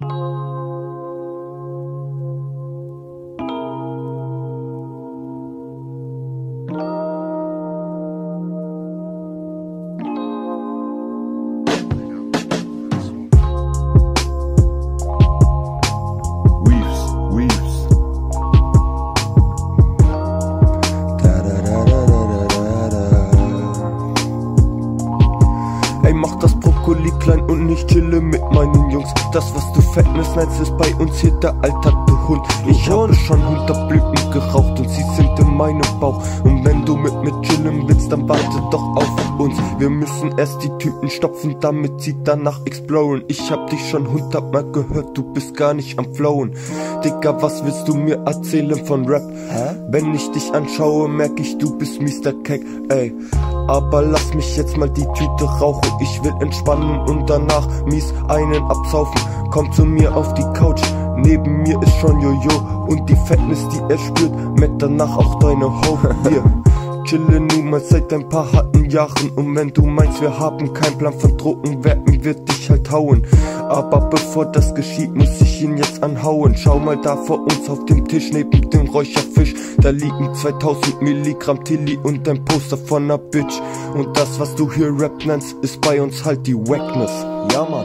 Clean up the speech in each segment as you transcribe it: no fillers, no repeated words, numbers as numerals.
Ey, mach das Brokkoli klein und ich chille mit meinen Jungs. Das, was du Fatness nennst, ist bei uns hier der Alltag, du Hund. Ich habe schon 100 Blüten geraucht und sie sind in meinem Bauch. Und wenn du mit mir chillen willst, dann warte doch auf uns. Wir müssen erst die Tüten stopfen, damit sie danach exploren. Ich hab dich schon 100-mal gehört, du bist gar nicht am Flowen. Digga, was willst du mir erzählen von Rap? Wenn ich dich anschaue, merk ich, du bist Mr. Keck, ey. Aber lass mich jetzt mal die Tüte rauchen. Ich will entspannen und danach mies einen absaufen. Komm zu mir auf die Couch, neben mir ist schon Jojo. Und die Fatness, die er spürt, merkt danach auch deine Ho. Wir chillen nun mal seit ein paar harten Jahren. Und wenn du meinst, wir haben keinen Plan von Drogen, werden wir dich halt hauen. Aber bevor das geschieht, muss ich ihn jetzt anhauen. Schau mal da vor uns auf dem Tisch neben dem Räucherfisch. Da liegen 2000 Milligramm Tilly und ein Poster von ner Bitch. Und das, was du hier Rap nennst, ist bei uns halt die Wackness. Ja, Mann.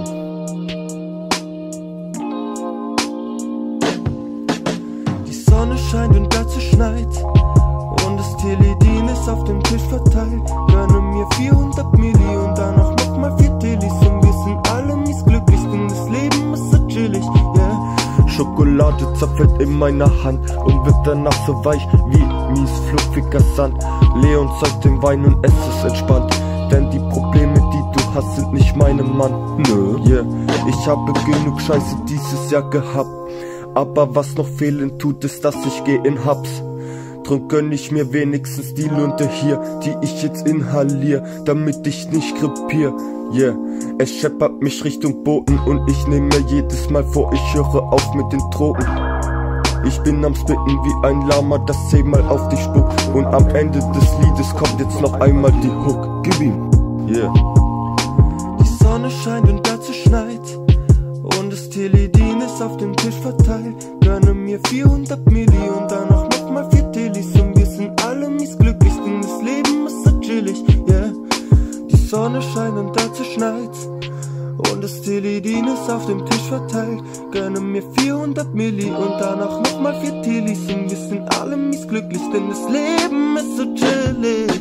Die Sonne scheint und dazu schneit. Und das Teledin ist auf dem Tisch verteilt. Gönne mir 400 Milli und danach nochmal 4 Telis. Und wir sind alle mies glücklich, denn das Leben ist so chillig, yeah. Schokolade zerfällt in meiner Hand und wird danach so weich wie mies fluffiger Sand. Leon zeigt den Wein und es ist entspannt, denn die Probleme, die du hast, sind nicht meine, Mann. Nö, yeah. Ich habe genug Scheiße dieses Jahr gehabt, aber was noch fehlen tut, ist, dass ich geh in Hubs. Drum gönn ich mir wenigstens die Lunte hier, die ich jetzt inhalier, damit ich nicht krepier. Yeah, es scheppert mich Richtung Boden und ich nehme mir jedes Mal vor, ich höre auf mit den Drogen. Ich bin am Spitten wie ein Lama, das 10-mal auf dich spuckt. Und am Ende des Liedes kommt jetzt noch einmal die Hook. Gib ihm, yeah. Die Sonne scheint und dazu schneit. Und das Teledin ist auf dem Tisch verteilt. Gönne mir 400 Milli und danach nochmal 4 Telis. Und wir sind alle mies glücklich, denn das Leben ist so chillig, yeah. Die Sonne scheint und dazu schneit's. Und das Teledin ist auf dem Tisch verteilt. Gönne mir 400 Milli und danach nochmal 4 Telis. Und wir sind alle mies glücklich, denn das Leben ist so chillig.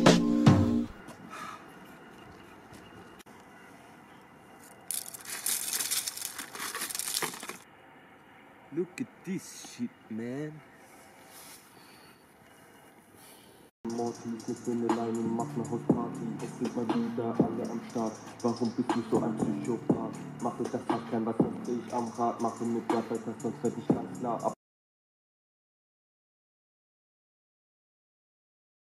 Look at this shit, man. Morty, ich bin allein und mach ne Hausparty. Es sind mal wieder alle am Start. Warum bist du so ein Psychopath? Mache das Hack kein was, das dreh ich am Rad. Mache mit der Besser, sonst werd ich ganz klar ab.